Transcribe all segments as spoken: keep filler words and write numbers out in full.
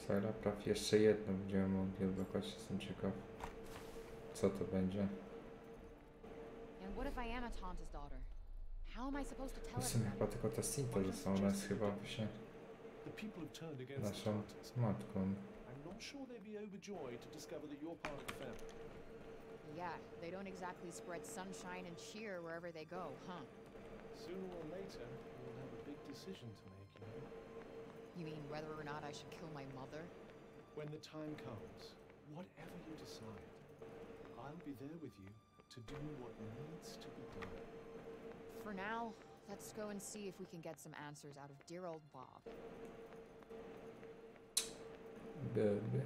Fajla praw jeszcze jedno będziemy mogli odblokować, jestem ciekaw, co to będzie. And what if I am a Tanta's daughter? How am I supposed to tell W sumie everybody? chyba tylko ta Sinta została, ona jest chyba właśnie The people have turned against the naszą Tartars. matką. I'm not sure they'd be overjoyed to discover that you're part of the family. Yeah, they don't exactly spread sunshine and cheer wherever they go, huh? Sooner or later, you'll have a big decision to make, you know. You mean whether or not I should kill my mother? When the time comes, whatever you decide, I'll be there with you to do what needs to be done. For now, let's go and see if we can get some answers out of dear old Bob. Byłby.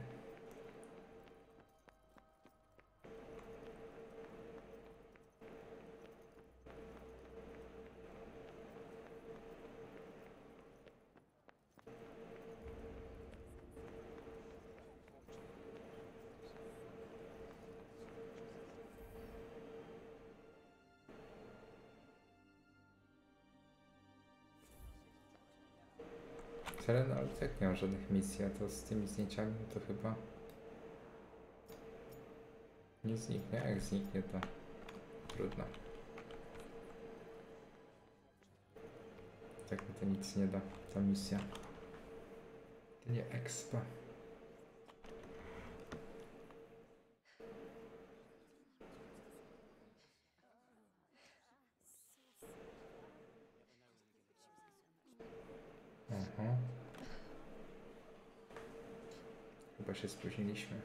Serena, ale tak nie ma żadnych misji, a to z tymi zdjęciami to chyba nie zniknie. Jak zniknie, to trudno. Tak mi to nic nie da, ta misja. To nie expa. Aha. Chyba się spóźniliśmy.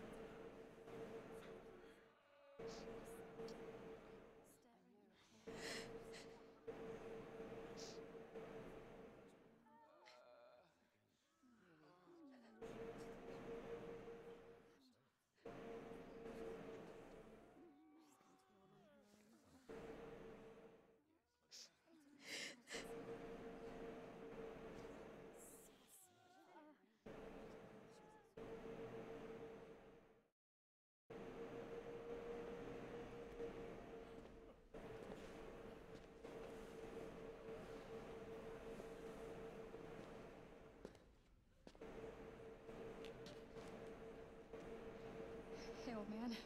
Hey, old man.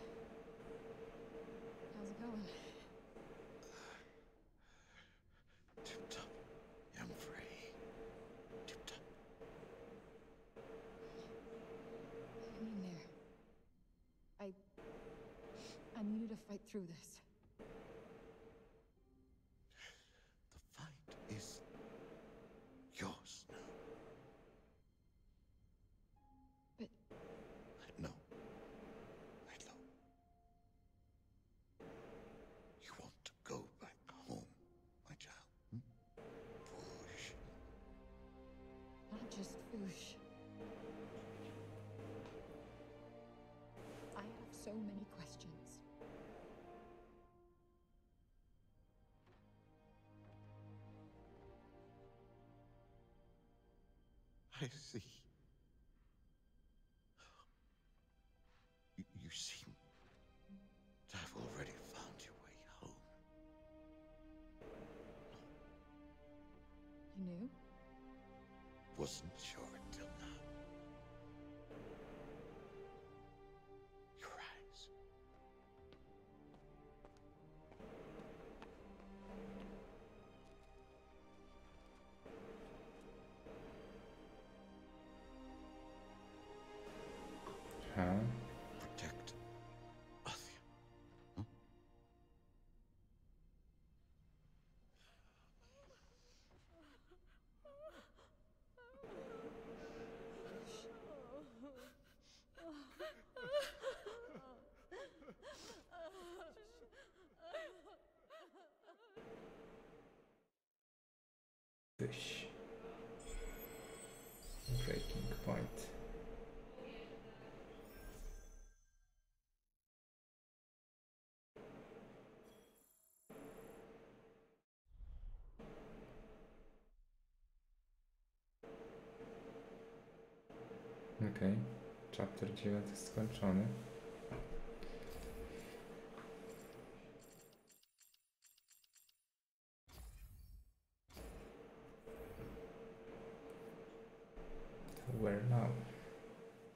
How's it going? Tip top, young Frey. Tip top. Hang in there. I... I needed to fight through this. The fight is yours now. But... No. Milo. You want to go back home, my child? Hmm? Push. Not just Foosh. I have so many questions. I see. You, you seem to have already found your way home. You knew? Wasn't sure until now. Your eyes. Ha. Protect Athia. Hmm? Fish. Breaking point. Okej, okay. Chapter dziewięć jest skończony. Where now?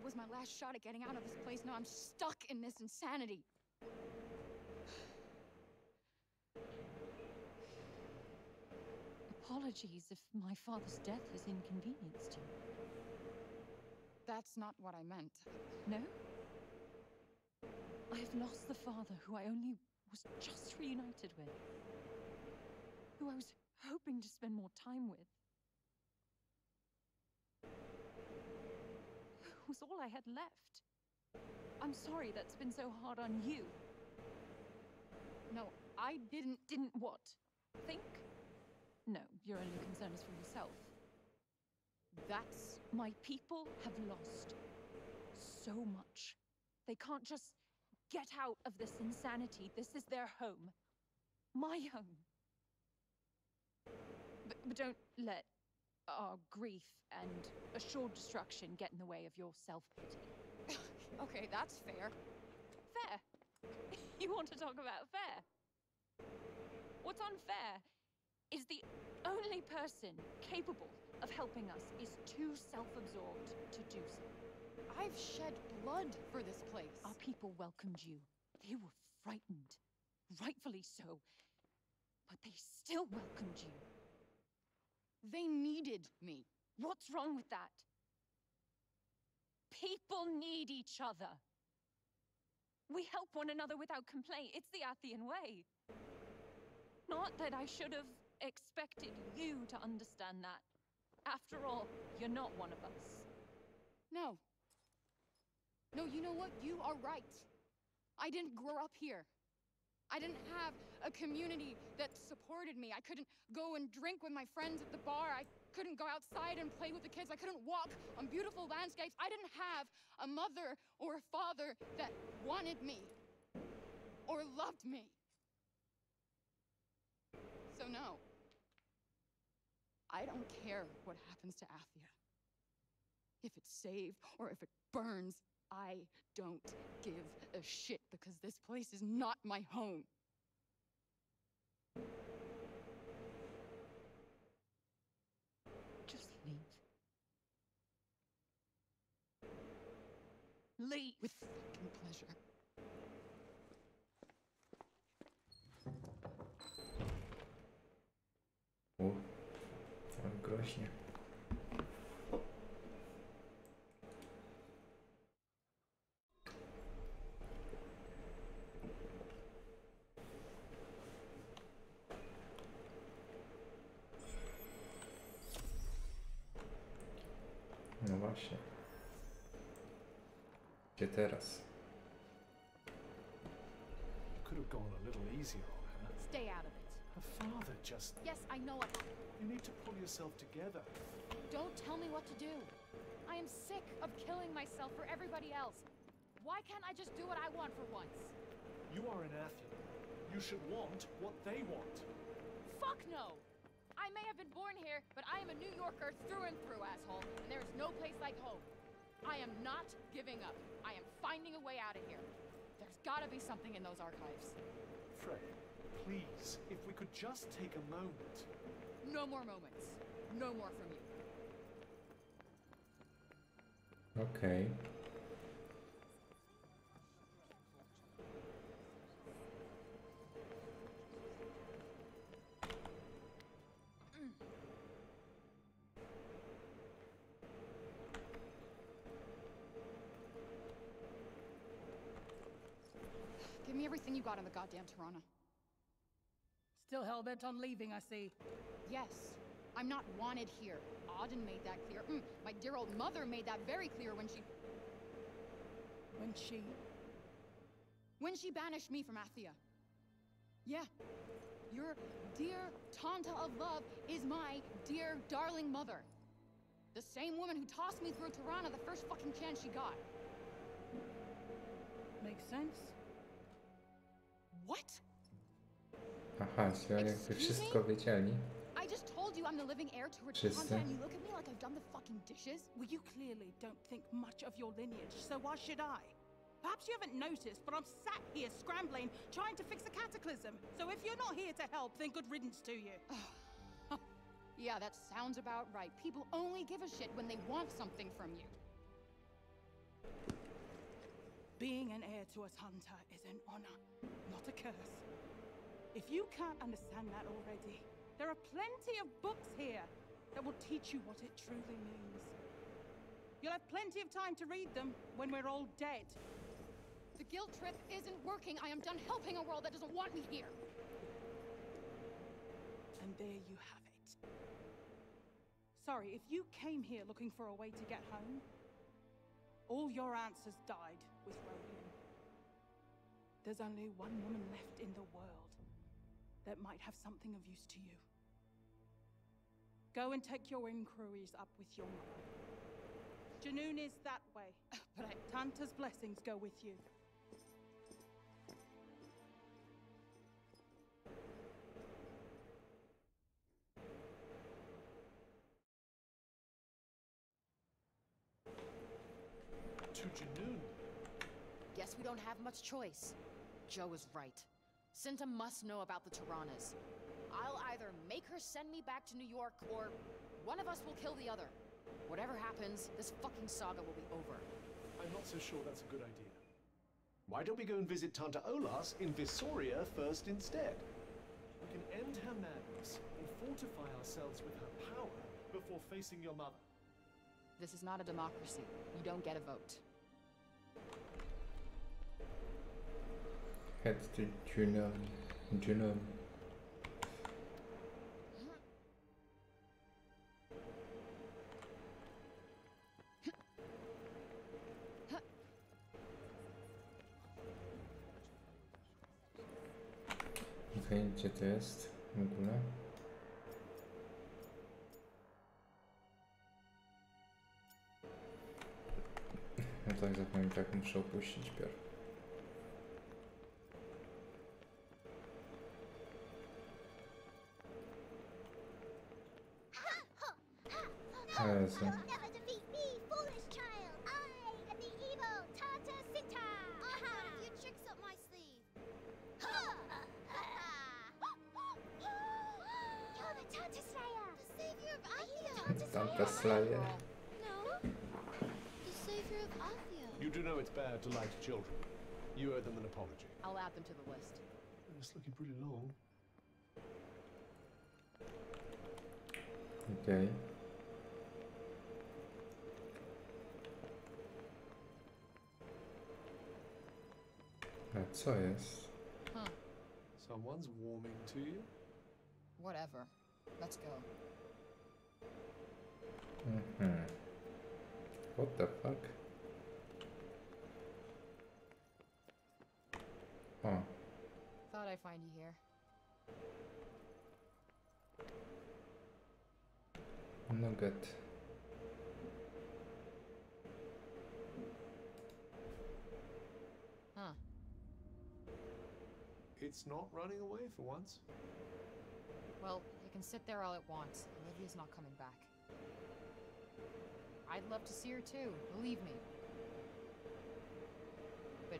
was my last shot at getting out of this place. Now I'm stuck in this insanity. Apologies if my father's death has inconvenienced you. That's not what I meant. No? I have lost the father who I only was just reunited with. Who I was hoping to spend more time with. Who was all I had left. I'm sorry that's been so hard on you. No, I didn't. Didn't what? Think? No, your only concern is for yourself. That's... My people have lost so much. They can't just get out of this insanity. This is their home. My home. But, but don't let our grief and assured destruction get in the way of your self-pity. Okay, that's fair. Fair? You want to talk about fair? What's unfair is the only person capable of helping us is too self-absorbed to do so. I've shed blood for this place. Our people welcomed you. They were frightened. Rightfully so. But they still welcomed you. They needed me. What's wrong with that? People need each other. We help one another without complaint. It's the Athian way. Not that I should have expected you to understand that. After all, you're not one of us. No. No, you know what? You are right. I didn't grow up here. I didn't have a community that supported me. I couldn't go and drink with my friends at the bar. I couldn't go outside and play with the kids. I couldn't walk on beautiful landscapes. I didn't have a mother or a father that wanted me or loved me. So no. I don't care what happens to Athia. If it's saved or if it burns, I don't give a shit because this place is not my home. Just leave. Leave! With fucking pleasure. O, ale groźnie. No właśnie. Gdzie teraz? You could have gone a little easier on her. Stay out of it. Her father just... Yes, I know what happened. You need to pull yourself together. Don't tell me what to do. I am sick of killing myself for everybody else. Why can't I just do what I want for once? You are an Athian. You should want what they want. Fuck no! I may have been born here, but I am a New Yorker through and through, asshole. And there is no place like home. I am not giving up. I am finding a way out of here. There's gotta be something in those archives. Frey, please, if we could just take a moment. No more moments. No more from you. Okej. Give me everything you got on the goddamn Tirana. Still hell-bent on leaving, I see. Yes, I'm not wanted here. Auden made that clear. Mm, my dear old mother made that very clear when she... When she... When she banished me from Athia. Yeah. Your dear Tanta of Love is my dear darling mother. The same woman who tossed me through Tirana the first fucking chance she got. Makes sense. What? Aha, czyli oni jakby wszystko wiedzieli. I just told you I'm the living heir to her Wszyscy. Tanta and you look at me like I've done the fucking dishes? Well, you clearly don't think much of your lineage, so why should I? Perhaps you haven't noticed, but I'm sat here scrambling, trying to fix a cataclysm. So if you're not here to help, then good riddance to you. Yeah, that sounds about right. People only give a shit when they want something from you. Being an heir to a hunter is an honor, not a curse. If you can't understand that already, there are plenty of books here that will teach you what it truly means. You'll have plenty of time to read them when we're all dead. The guilt trip isn't working. I am done helping a world that doesn't want me here. And there you have it. Sorry, if you came here looking for a way to get home, all your answers died with Rodian. There's only one woman left in the world that might have something of use to you. Go and take your inquiries up with your mother. Junoon is that way, but Tanta's blessings go with you. To Junoon. Guess we don't have much choice. Joe is right. Cinta must know about the Tiranas. I'll either make her send me back to New York, or one of us will kill the other. Whatever happens, this fucking saga will be over. I'm not so sure that's a good idea. Why don't we go and visit Tanta Olas in Visoria first instead? We can end her madness and fortify ourselves with her power before facing your mother. This is not a democracy. You don't get a vote. Head to Junoon. Junoon. Okej, gdzie to jest w ogóle? No tak, zapomniałem, tak muszę opuścić pierw. Jezu. You'll never defeat me, foolish child! I am the evil Tanta Cinta! I have a few tricks up my sleeve. You're the Tanta Slayer! The savior of Athia! Tanta Slayer. No, the savior of Athia. You do know it's bad to lie to children. You owe them an apology. I'll add them to the list. It's looking pretty long. Okej. A co jest? Huh. Someone's warming to you? Whatever. Let's go. Mhm. What the fuck? O, Thought I'd find you here. nugget. Huh. It's not running away for once. Well, it can sit there all it wants. Olivia's not coming back. I'd love to see her too, believe me. But...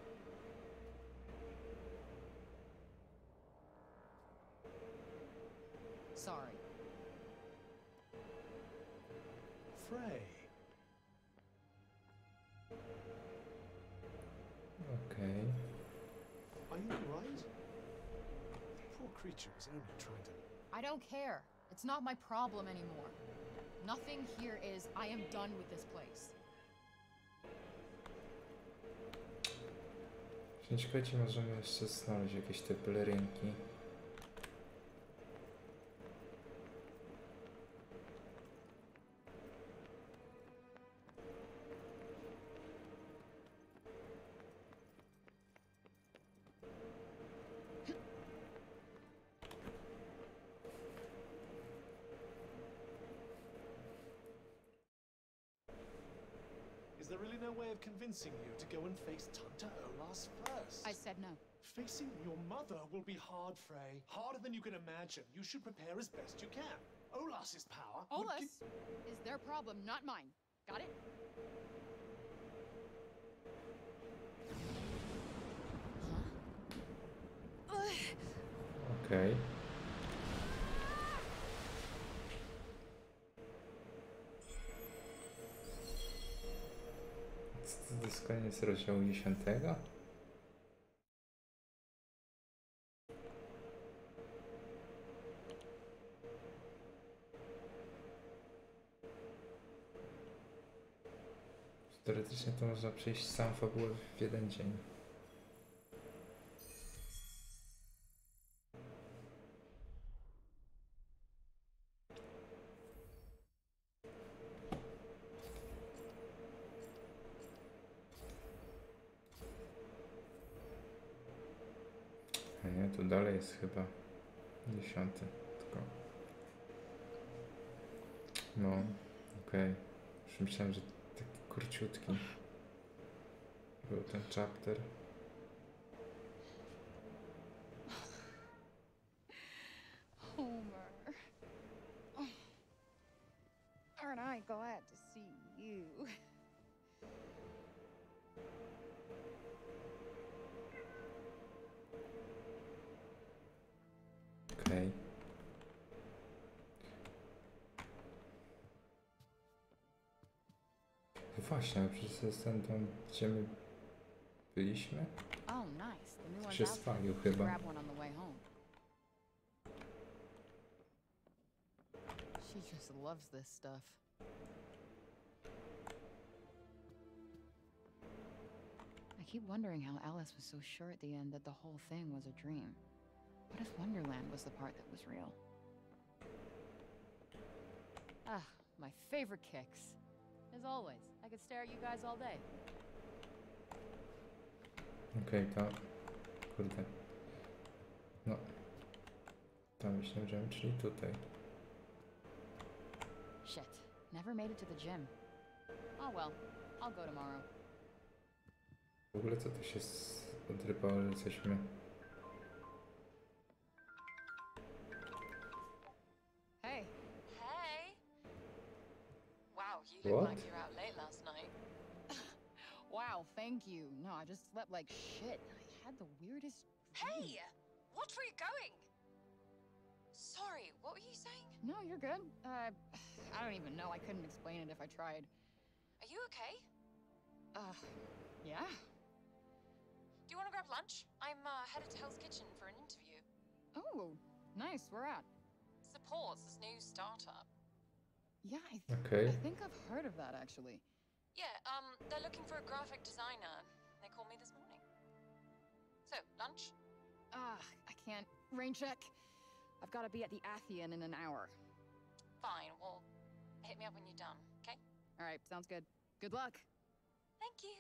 sorry. Frey. Okej. Are you alright? The poor creature is only trying to... I don't care. It's not my problem anymore. Nothing here is, I am done with this place. Czekajcie, możemy jeszcze znaleźć jakieś te pelerynki. Is there really no way of convincing you to go and face Tanta Olas first? I said no. Facing your mother will be hard, Frey. Harder than you can imagine. You should prepare as best you can. Olas's power would Olas gi- is their problem, not mine. Got it? Okej. Co to Co to jest koniec rozdziału dziesiątego? Teoretycznie to można przejść sam fabułę w jeden dzień. A nie, tu dalej jest chyba dziesiąty. Tylko. No, okej. Okay. Już myślałem, że taki króciutki był ten chapter. Homer. Oh. Aren't I glad to see you? Okej. Okay. Właśnie, ale przecież to jest ten tam, gdzie my byliśmy? Oh, nice. The new one's Się out there. spalił chyba. Grab one on the way home. She just loves this stuff. I keep wondering how Alice was so sure at the end that the whole thing was a dream. What if Wonderland was the part that was real? Ah, my favorite kicks. As always, I could stare at you guys all day. Okej, okay, to... Kurde. No. Tam myślałem, że czyli tutaj. Shit. Never made it to the gym. Oh well. I'll go tomorrow. W ogóle co to się odrypało, że jesteśmy... Hey. Hey! Wow, you What? look like you were out late last night. Wow, thank you. No, I just slept like shit. I had the weirdest dream. Hey! Watch where you're going! Sorry, what were you saying? No, you're good. Uh, I don't even know. I couldn't explain it if I tried. Are you okay? Uh, yeah? Do you want to grab lunch? I'm uh, headed to Hell's Kitchen for an interview. Oh, nice. Where at? Supports this new startup. Yeah, I, th Okay. I think I've heard of that, actually. Yeah, um, they're looking for a graphic designer. They called me this morning. So, lunch? Ah, I can't. Rain check. I've got to be at the Athean in an hour. Fine, well, hit me up when you're done, okay? All right, sounds good. Good luck. Thank you.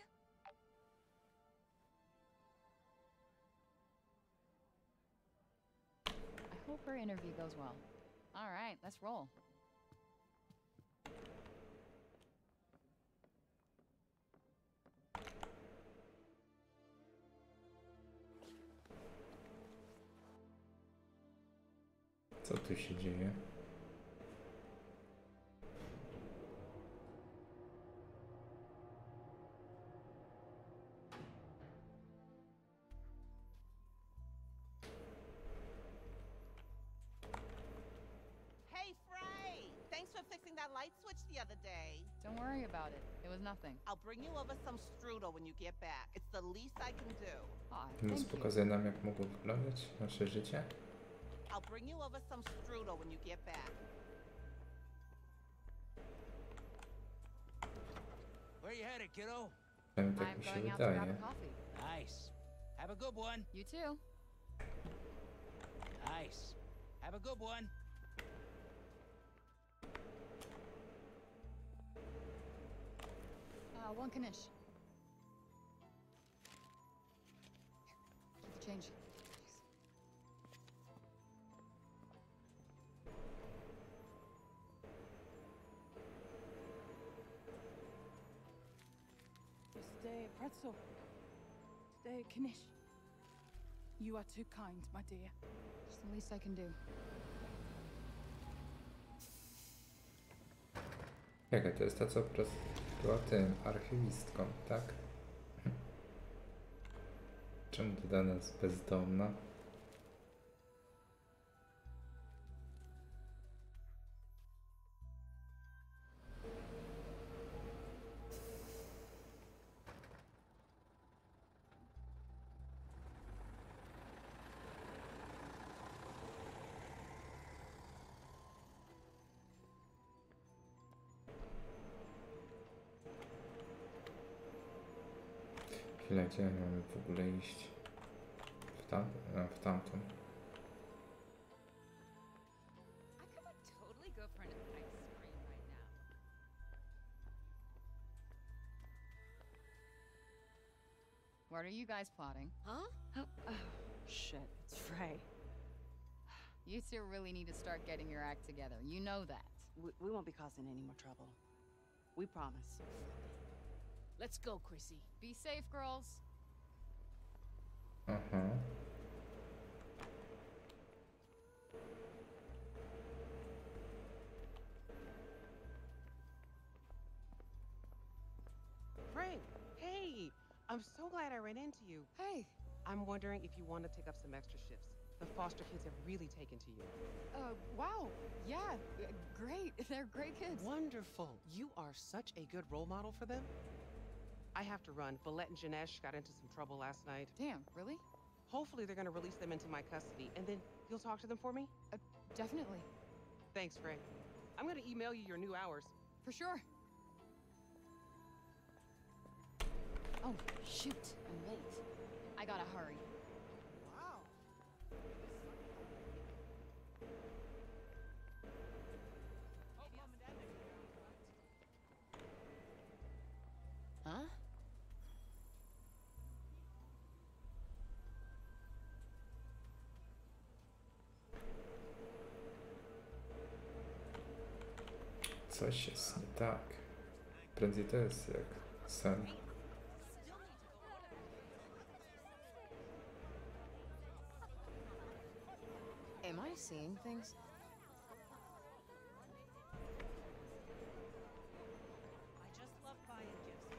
I hope her interview goes well. All right, let's roll. Co tu się dzieje? Hey, Frey! Thanks for fixing that light switch the other day. Don't worry about it. It was nothing. I'll bring you over some strudel when you get back. It's the least I can do. Aw, Więc thank you. pokazuje nam, jak mogło wyglądać nasze życie. I'll bring you over some strudel when you get back. Where you headed, kiddo? Przynajmniej tak I'm mi się going out to grab wydaje. a coffee. Nice. Have a good one. You too. Nice. Have a good one. Uh, one Kanish. Here, keep the change. Thanks. Stay, Pretzel. Stay, Kanish. You are too kind, my dear. It's the least I can do. Jaka to jest ta, co po prostu była tym archiwistką, tak? Czemu dodana jest bezdomna? Chwilę, gdzie mamy w ogóle iść? W, tam, no, w tamtą. I could like totally go for an ice cream right now. What are you guys plotting? Huh? Oh, oh, shit, it's Frey. You two really need to start getting your act together. You know that. We, we won't be causing any more trouble. We promise. Let's go, Chrissy. Be safe, girls. Aha. Frank, hey! I'm so glad I ran into you. Hey. I'm wondering if you want to take up some extra shifts. The foster kids have really taken to you. Uh, wow. Yeah, uh, great. They're great kids. Wonderful. You are such a good role model for them. I have to run. Balette and Janesh got into some trouble last night. Damn, really? Hopefully they're going to release them into my custody, and then you'll talk to them for me? Uh, definitely. Thanks, Frank. I'm going to email you your new hours. For sure. Oh, shoot. I'm late. I gotta hurry. Wow. Huh? Coś jest nie tak. Prędzej to jest jak sen. Am I seeing things? I just love buying gifts.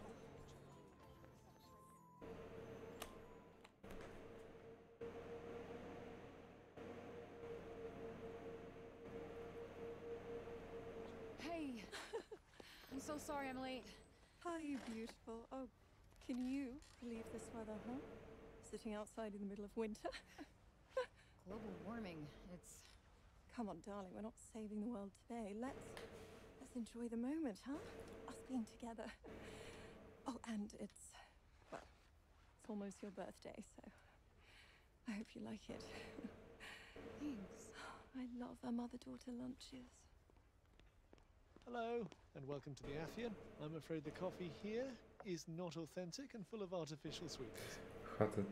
Hey. I'm so sorry I'm late. Hi, you beautiful. Oh, can you believe this weather, huh? Sitting outside in the middle of winter? Global warming. It's... Come on, darling, we're not saving the world today. Let's... let's enjoy the moment, huh? Us being together. Oh, and it's... well, it's almost your birthday, so... I hope you like it. Thanks. I love our mother-daughter lunches. Hello, and welcome to the Athian. I'm afraid the coffee here is not authentic and full of artificial sweetness. Chatę.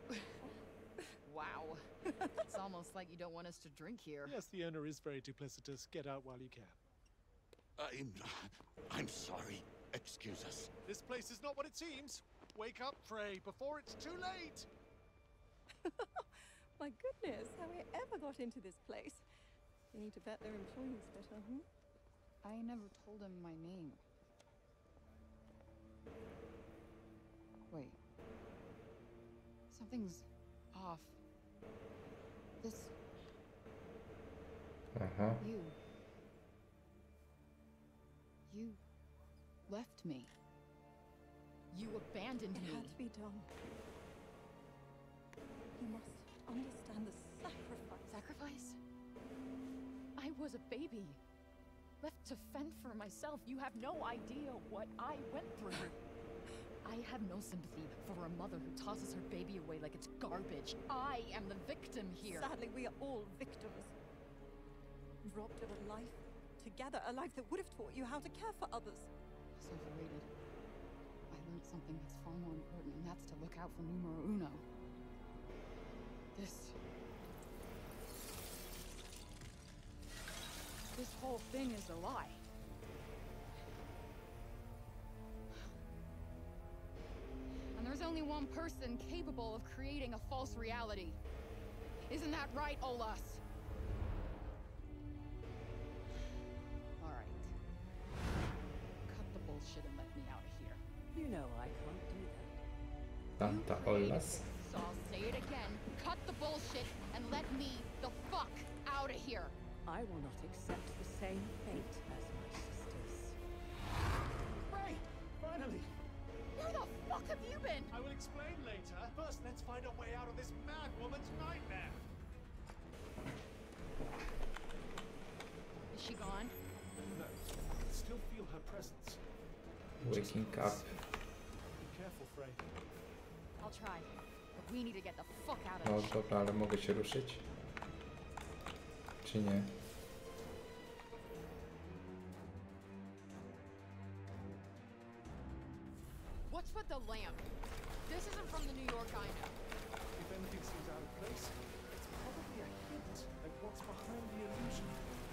Wow. It's almost like you don't want us to drink here. Yes, the owner is very duplicitous. Get out while you can. I'm... I'm sorry. Excuse us. This place is not what it seems. Wake up, Frey, before it's too late. My goodness, how we ever got into this place. They need to vet their employees better, hmm? I never told him my name. Wait. Something's off. This... Aha. You... You... left me. You abandoned It me. had to be done. You must understand the sacrifice. Sacrifice? I was a baby. Left to fend for myself. You have no idea what I went through. I have no sympathy for a mother who tosses her baby away like it's garbage. I am the victim here. Sadly, we are all victims. Robbed of a life together, a life that would have taught you how to care for others. Separated. I learned something that's far more important, and that's to look out for numero uno. This... This whole thing is a lie. And there's only one person capable of creating a false reality. Isn't that right, Olas? All right. Cut the bullshit and let me out of here. You know I can't do that. Tanta Olas. So I'll say it again. Cut the bullshit and let me the fuck out of here. I will not accept the same fate as my sisters. Frey! Finally! Where the fuck have you been? I will explain later. First, let's find a way out of this mad woman's nightmare. Is she gone? No, I can still feel her presence. Waking up. Be careful, Frey. Frey. I'll try. But we need to get the fuck out of No this. dobra, ale mogę się ruszyć? Czy nie? What's with the lamp? This isn't from the New York I know. If anything seems out of place, it's probably a hint at what's behind the illusion.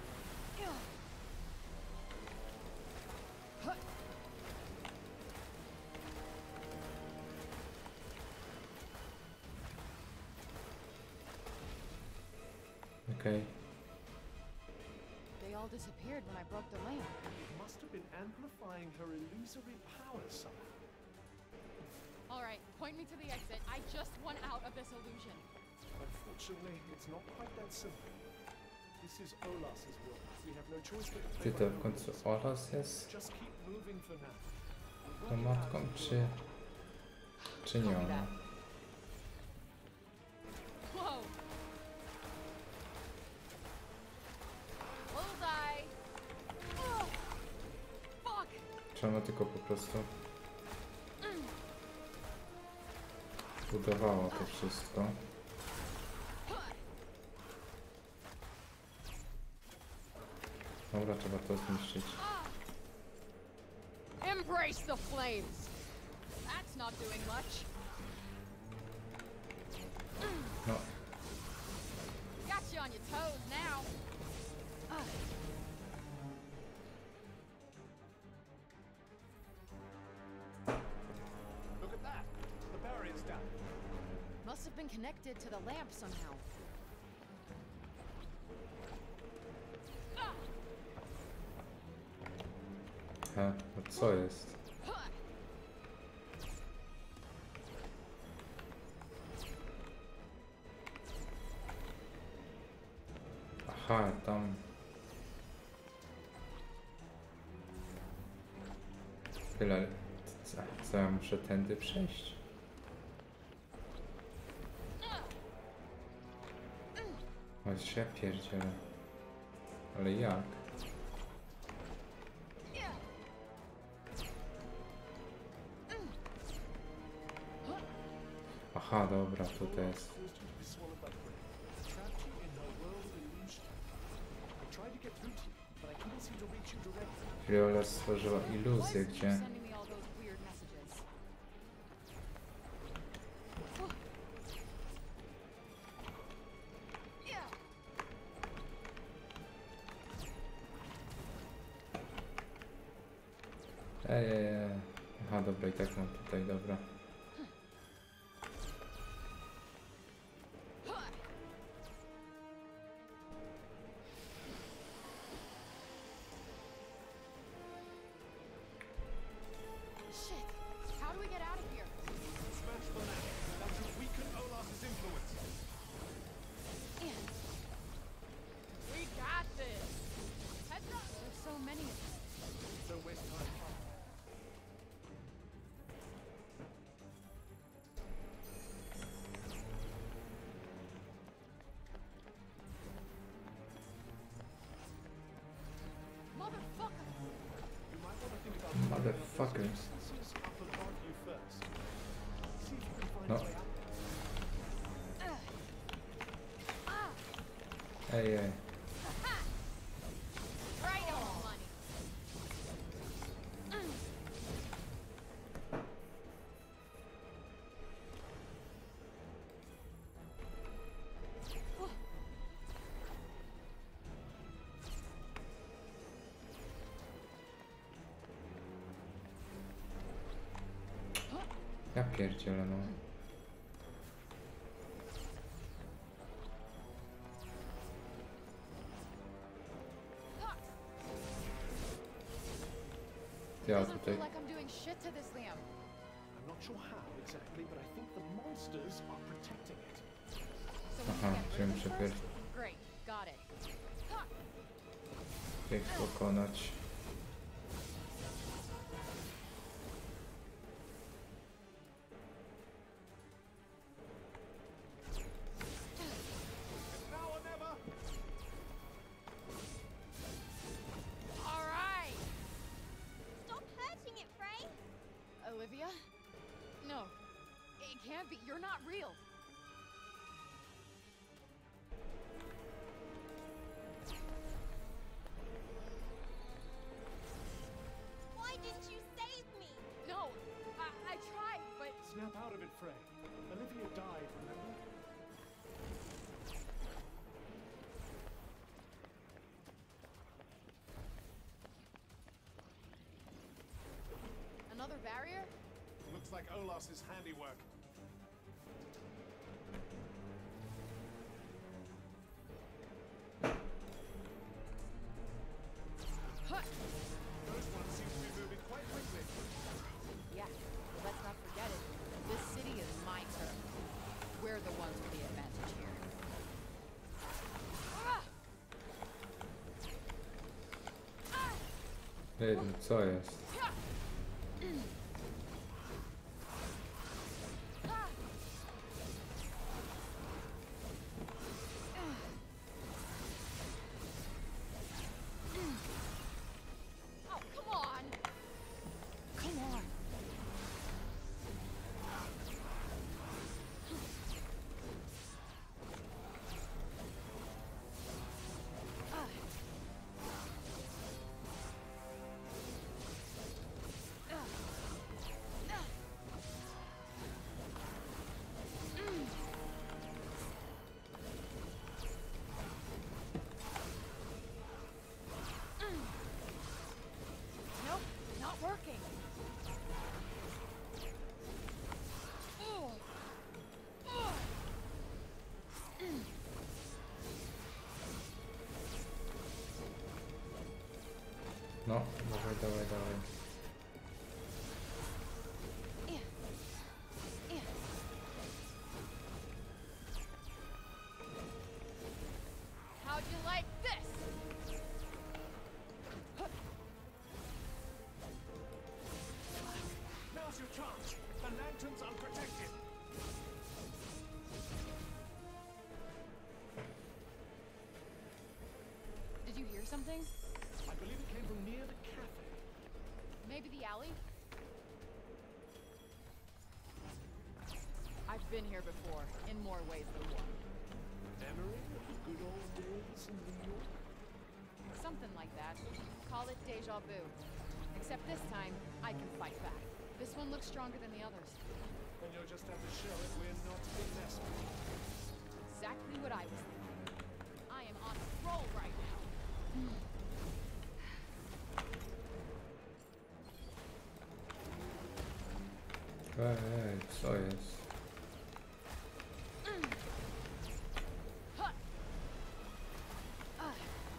Okej. They all disappeared when I broke the lamp. It must have been amplifying her illusory power somehow. All right, point me to the exit. I just want out of this illusion. Unfortunately, it's not quite that simple. This is Olas's world. We have no choice but to Czy play to by w her końcu rules. Olas jest Just keep moving for now. tą matką, czy... czy nie ona? Whoa! Bullseye! Oh, fuck! Czy ona tylko po prostu budowała to wszystko? Dobra, trzeba to zniszczyć. Embrace the flames! That's not doing much. No, Got you on your toes now. Look at that! The barrier's down. Must have been connected to the lamp somehow. he, no co jest? Aha, tam... Tyle... Co, co ja muszę tędy przejść? O, się pierdzielę. Ale jak? Aha, dobra, tutaj jest. Caused you to be swallowed by prey. Trapped you in her world of illusion. I tried to get through to you, but I couldn't seem to reach you directly. Viola stworzyła iluzję, Why is gdzie... he sending me all those weird messages? Ej, ej, ej. Aha, dobra, i tak mam tutaj, dobra. Shit! How do we get out of here? Smash the lamp. That should weaken Olas's influence. We got this! Heads up! There's so many of them. Don't waste time. Motherfucker! You might want to think about Motherfucker. instances up above you first. See if you can find No. a way out. Ej, ej. Right on, money! Ja pierdzielę, no. Ja Doesn't tutaj... feel like I'm doing shit to this lamp. I'm not sure how exactly, but I think the monsters are protecting it. So we Aha, need to czyli get muszę rid of pierw it first? Great, got it. ich pokonać. Now or never! All right! Stop hurting it, Frey! Olivia? No, it can't be. You're not real. Why didn't you save me? No, I, I tried, but... Snap out of it, Frey. Olivia died, remember? Another barrier? Looks like Olas's handiwork. Huh. Those ones seem to be moving quite quickly. Yeah, let's not forget it. This city is my turf. We're the ones with the advantage here. Ej, no co jest? Oh, come on! Come on! Nope, not working. Ugh. Ugh. No, dawaj, dawaj, dawaj. How'd you like this? Now's your chance. The lantern's unprotected. Did you hear something? I believe it came from near the cafe. Maybe the alley? I've been here before, in more ways than one. Memory of the good old days in New York? Something like that. Call it deja vu. Except this time, I can fight back. This one looks stronger than the others. Then you'll just have to show it we're not to be messed with. Exactly what I was thinking. I am on a roll right now. Ej, co jest? Huh. Ah.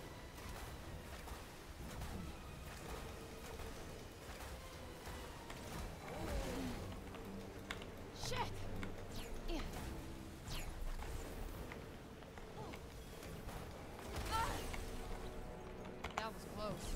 Shit! Yeah. Ah. That was close.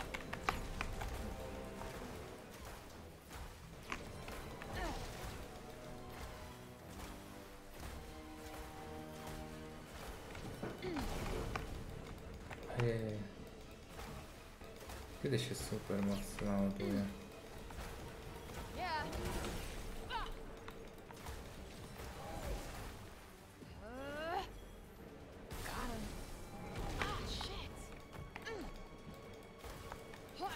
Ej. Kiedy się super mocno ładuje? Yeah. Ah. Uh. Got him. Ah, shit. Mm. Huh.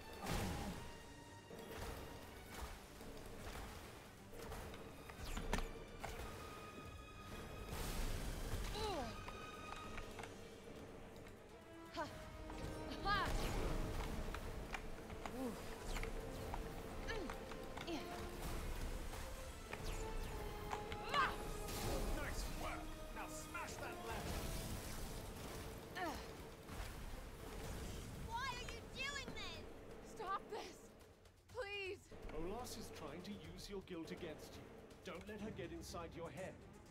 Ugh. Ha. Ha. Ooh. Mm. Yeah. Ah. Nice work! Now smash that lantern! Ugh. Why are you doing this? Stop this! Please! Olas is trying to use your guilt against you. Don't let her get inside your head.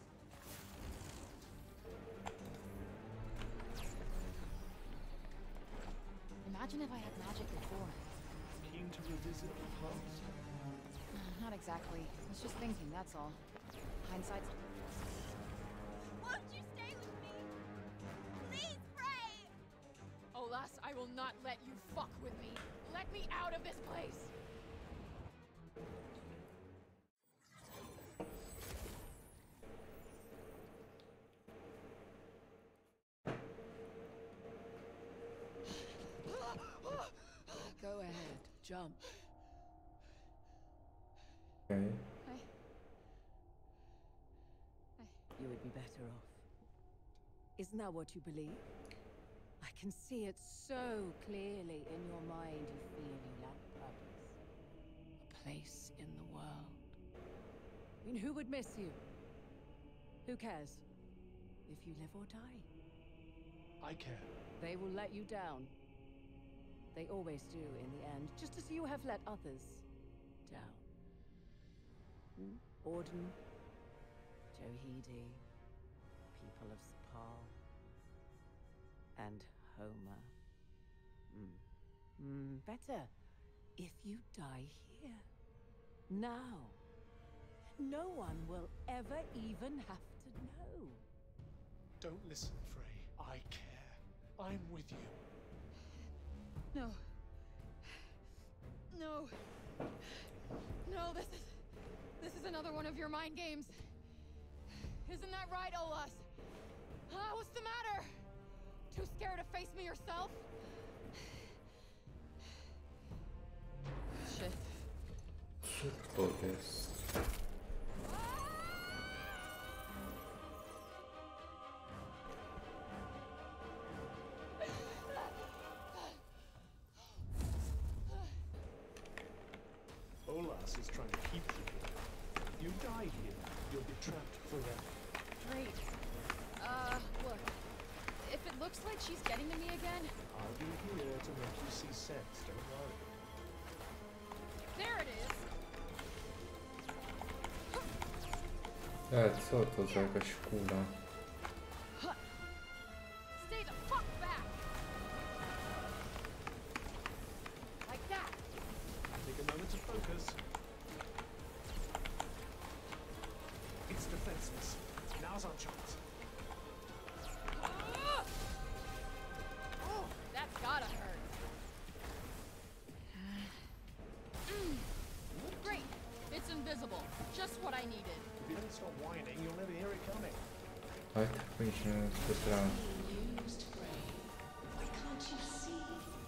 Imagine if I had magic before. Keen to revisit the past? Not exactly. I was just thinking, that's all. Hindsight's... Won't you stay with me? Please, Frey! Olas, I will not let you fuck with me. Let me out of this place! jump. Okay. I... You would be better off. Isn't that what you believe? I can see it so clearly in your mind. You feel you lack purpose. A place in the world. I mean, who would miss you? Who cares? If you live or die. I care. They will let you down. They always do in the end, just as you have let others down. Hmm? Auden, Johidi, people of Sepal, and Homer. Hmm. Hmm. Better if you die here. Now. No one will ever even have to know. Don't listen, Frey. I care. I'm with you. No. No. No, this is... This is another one of your mind games. Isn't that right, Olas? Huh? What's the matter? Too scared to face me yourself? Shit. Co to jest? Olas is trying to keep you here. If you die here, you'll be trapped forever. Great. Uh, look. If it looks like she's getting to me again... I'll be here to make you see sense, don't worry. There it is! E, co to za jakaś kula? Stay the fuck back! Like that! Take a moment to focus. It's defenseless. Now's our chance. Oh, that's gotta hurt. Great! It's invisible. Just what I needed. If you don't stop whining, you'll never hear it coming. Ale tak powinniśmy specjalnie. Used Frey. Why can't you see?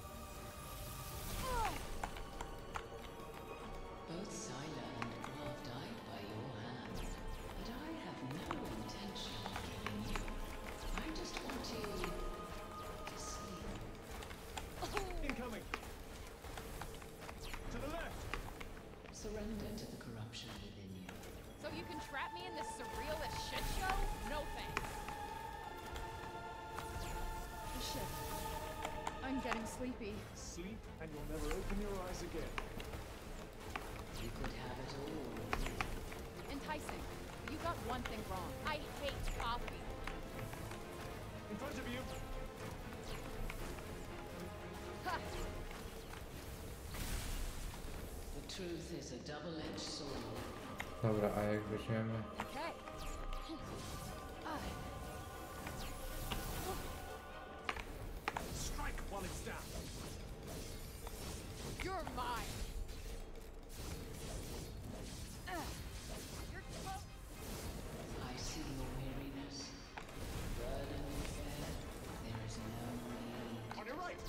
Both Scylla and Graf died by your hand, but I have no intention of killing you. I just want you to sleep. Incoming! To the left! Surrender to the corruption within you. So you can trap me in this surrealist shit show? No thanks. Shit. I'm getting sleepy. Sleep, and you'll never open your eyes again. You could have it all. Enticing. But you got one thing wrong. I hate coffee. In front of you! Ha! The truth is a double-edged sword. Dobra, a jak weźmiemy? Okay. Ah. Strike while it's down. You're mine. Ah. You're close. I see your weariness. Burden you bear. There is no need. On your right!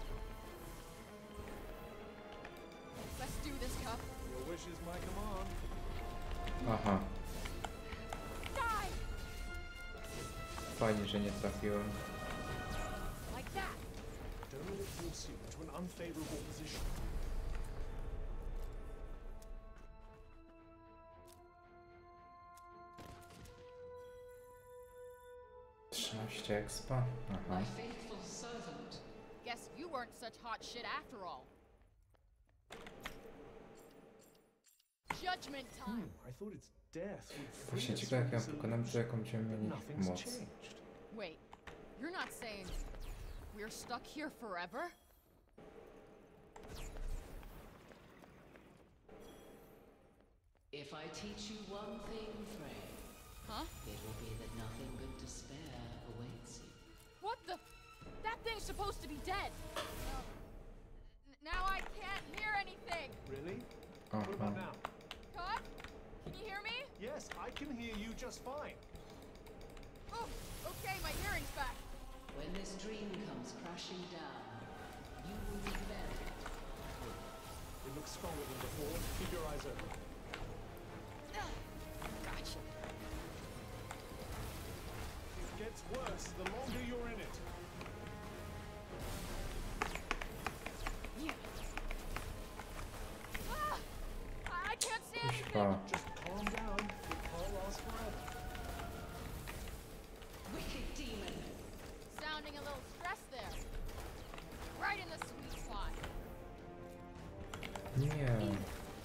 Let's do this, Cup. Your wish is my command. Aha, Die! fajnie, że nie trafiłem. Like that. Don't let it force you into an unfavorable position. trzynaście expa? Aha. My faithful servant. Guess you weren't such hot shit after all. Judgment time. Hmm, I thought its death would free Właśnie us ciekawe, jak from ją this pokonamy, to jaką illusion, będziemy but mieli nothing's moc. changed. Wait, you're not saying we're stuck here forever? If I teach you one thing, Frey, Huh? it will be that nothing but despair awaits you. What the? That thing's supposed to be dead. Well, n- now I can't hear anything. Really? What about Aha. now? Cut? Can you hear me? Yes, I can hear you just fine. Oh, okay, my hearing's back. When this dream comes crashing down, you will be buried. look stronger than before. Keep your eyes open. Gotcha. It gets worse the longer you're in it. Yeah. Ah! I can't see anything. Kuźwa. Just calm down. It can't last forever. Wicked demon. Sounding a little stressed there. Right in the sweet spot. Nie.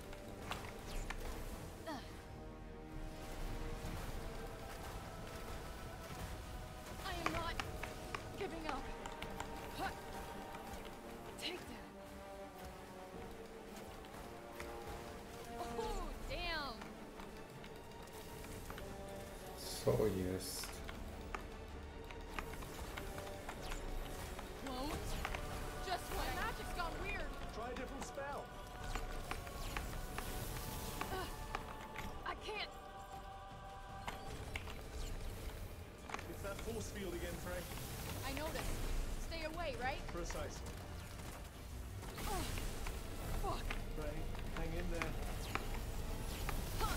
I am not giving up. Huh. Take that. Oh, damn. Co jest? Clones? Just when magic's gone weird. Try a different spell. Ugh. I can't. It's that force field again, Frey. I noticed. Stay away, right? Precisely. Oh. Fuck. Frey, hang in there. Huh.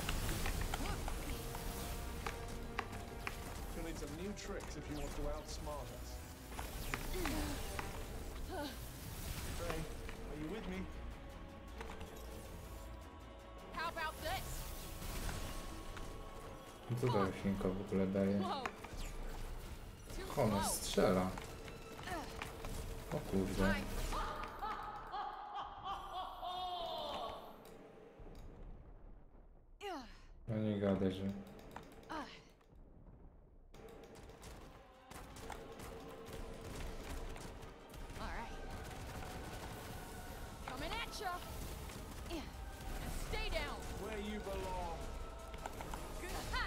You'll need some new tricks if you want to outsmart us. Frey, are you with me? How about this? Co ta roślinka w ogóle daje? Whoa. Too Ona close. strzela. O kurde. Time. Ugh. No nie gadaj, że... Ah. All right. Coming at ya. Yeah. And stay down. Where you belong. Ha.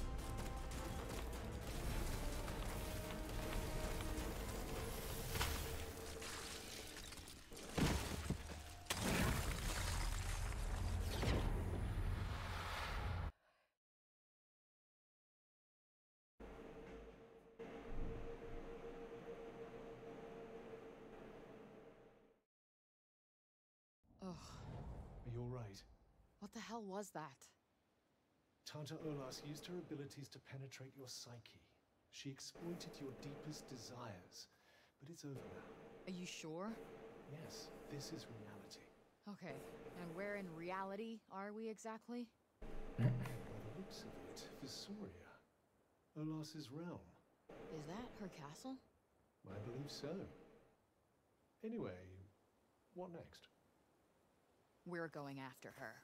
Ugh. Are you all right? What the hell was that? Tanta Olas used her abilities to penetrate your psyche. She exploited your deepest desires. But it's over now. Are you sure? Yes, this is reality. Okay, and where in reality are we exactly? By the looks of it, Visoria. Olas's realm. Is that her castle? I believe so. Anyway, what next? We're going after her.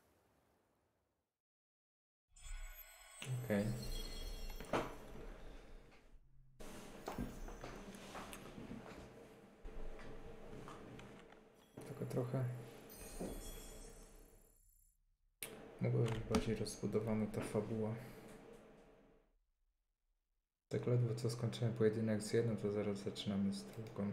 Okej. Tylko trochę... Mogła być bardziej rozbudowana ta fabuła. Tak ledwo co skończyłem pojedynek z jedną, to zaraz zaczynamy z drugą.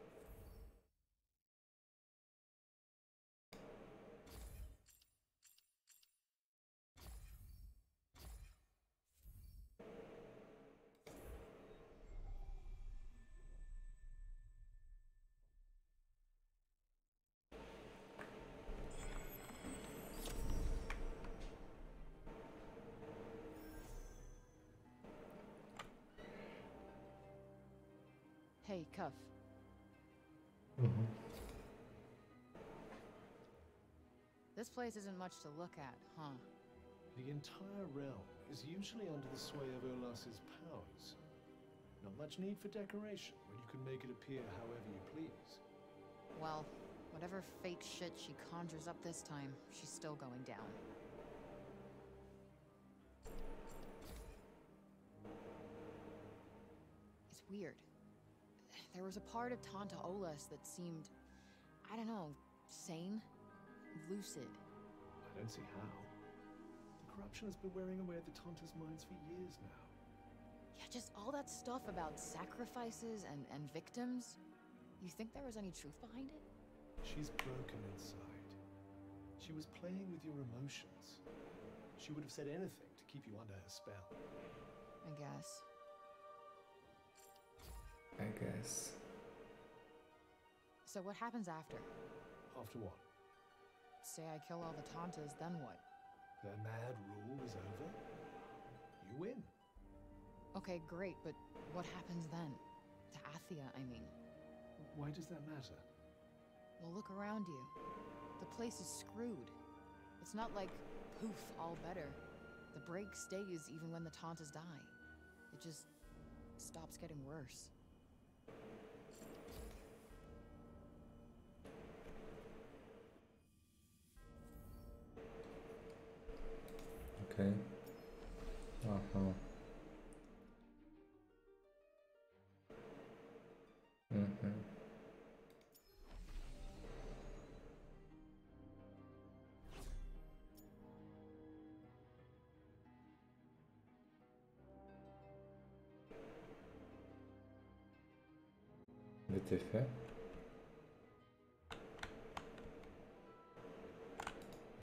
Hey, Cuff. Mhm. This place isn't much to look at, huh? The entire realm is usually under the sway of Olas's powers. Not much need for decoration when you can make it appear however you please. Well, whatever fake shit she conjures up this time, she's still going down. It's weird. There was a part of Tanta Olas that seemed, I don't know, sane? Lucid. I don't see how. The corruption has been wearing away at the Tanta's minds for years now. Yeah, just all that stuff about sacrifices and, and victims. You think there was any truth behind it? She's broken inside. She was playing with your emotions. She would have said anything to keep you under her spell. I guess. I guess. So what happens after? After what? say I kill all the Tantas, then what? Their mad rule is over. You win. Okay, great, but what happens then? To Athia, I mean. Why does that matter? Well, look around you. The place is screwed. It's not like, poof, all better. The break stays even when the Tantas die. It just stops getting worse. Okay. Uh-huh. Mhm. Wytyfy.